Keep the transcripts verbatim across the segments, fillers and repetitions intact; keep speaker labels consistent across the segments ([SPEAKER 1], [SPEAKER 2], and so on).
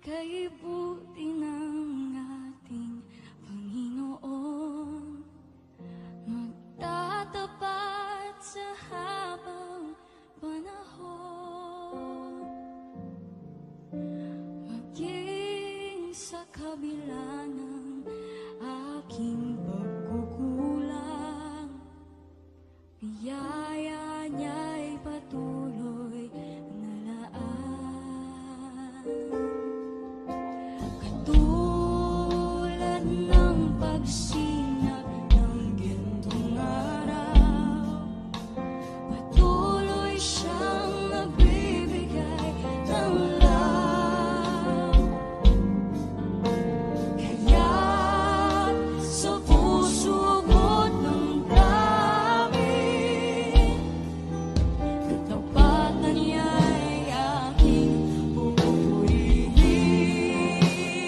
[SPEAKER 1] kay buti ng ating Panginoon, magtatapat sa habang panahon, maging sa kabila ng aking pagkukulang, biyaya niya'y patuloy na laan. Katulad ng pagsinag ng gintong araw, patuloy siyang nagbibigay ng love. Kaya't sa puso ko't ng daming katapatan niya'y aking pupurihin.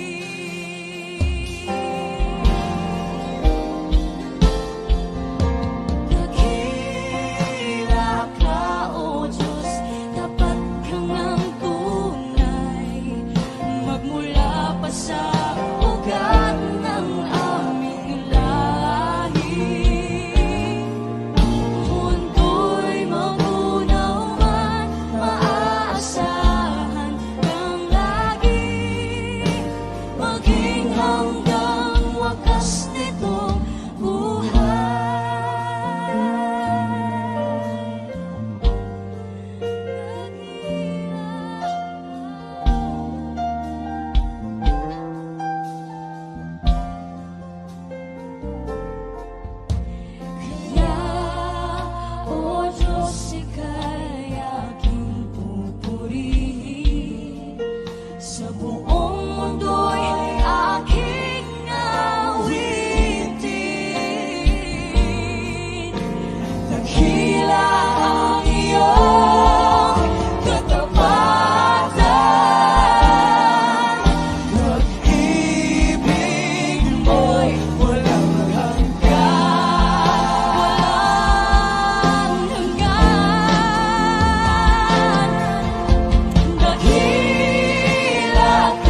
[SPEAKER 1] Dakila ka, O Diyos, tapat kang ang tunay, magmula pa sa ugat ng aming lahi. Mundo'y magunaw man, maaasahan kang lagi, maging hanggang wakas nitong buhay. Kaya, O Diyos, ika'y aking pupurihin, sa buong mundo'y aking awitin. Dakila ang iyong katapatan, pag-ibig mo'y walang hanggan. Walang hanggan. Dakila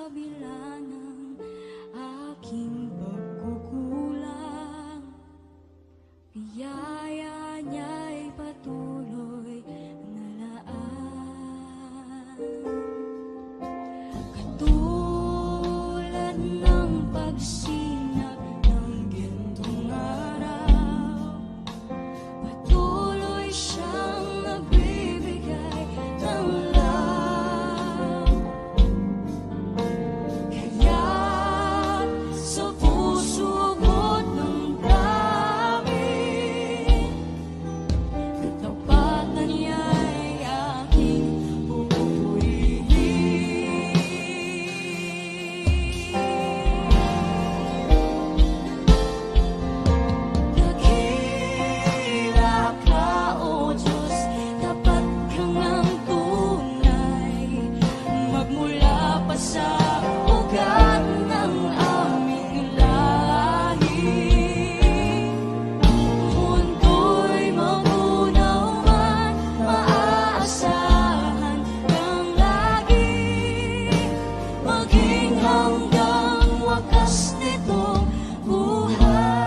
[SPEAKER 1] kabila ng aking pagkukulang, biyaya niya'y patuloy na laan. Katulad ng pagsinag ng gintong araw, patuloy siyang nagbibigay ng love. Kaya't sa puso ko't damdamin, katapatan niya'y aking pupurihin. Dakila ka, O Diyos, tapat ka ngang tunay, magmula pa sa ugat ng aming lahi. Mundo'y magunaw man, maaasahan kang lagi, maging hanggang wakas nitong buhay.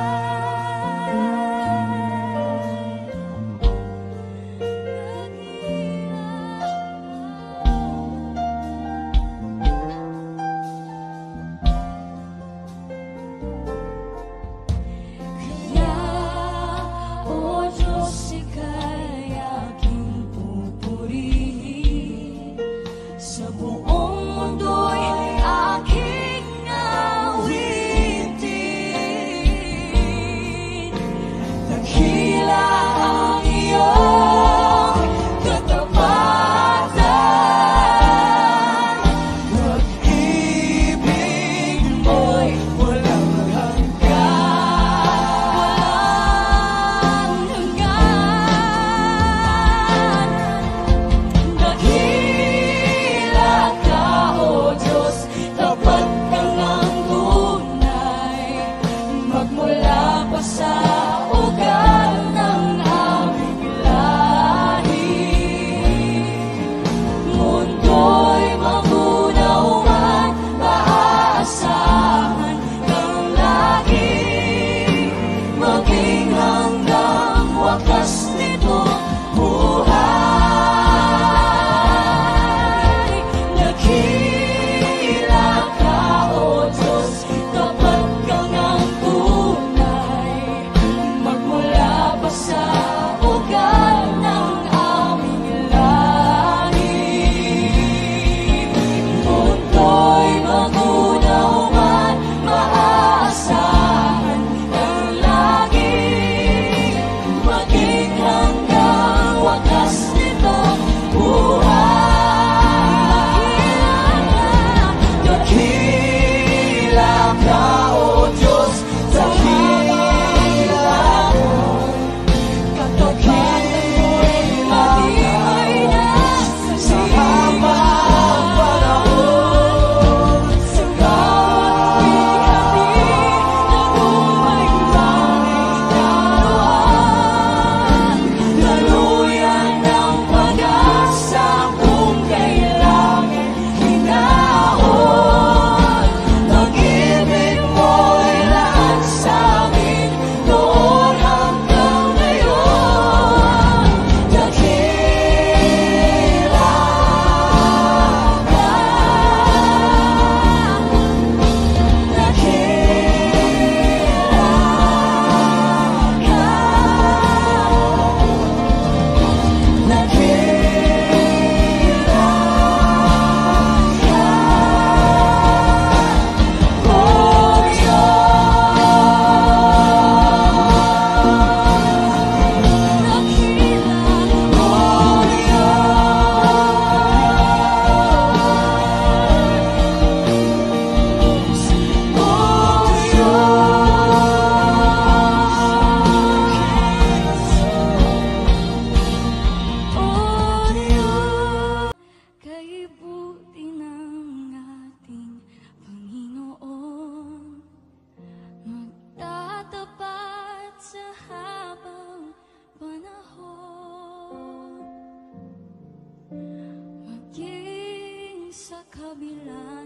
[SPEAKER 1] Kaya, O Diyos, ika'y aking pupurihin, sa buong mundo'y aking awitin. Dakila ang iyong katapatan, pag-ibig mo'y walang hanggan, hanggan. Dakila ka, O Diyos, tapat ka ngang tunay, magmula pa sa ugat ng aming lahi. Mundo'y magunaw man, maaasahan kang lagi, maging hanggang wakas nitong buhay. Dakila ka, O Diyos, tapat ka ngang tunay, magmula pa sa ugat ng aming lahi. Mundo'y magunaw man, maaasahan kang lagi, maging hanggang wakas nitong buhay. Dakila ka, O Diyos, dakila mo, katapatan mo'y matibay na sa habang panahon. Sa bawat bihati na lumaybangay naroon, daluyan ng pag-asa kung kailangan hinaon. Pag-ibig mo'y lahat sa amin, noon hanggang ngayon. Dakila ka, kay buti ng ating Panginoon, magtatapat sa habang panahon, maging sa kabila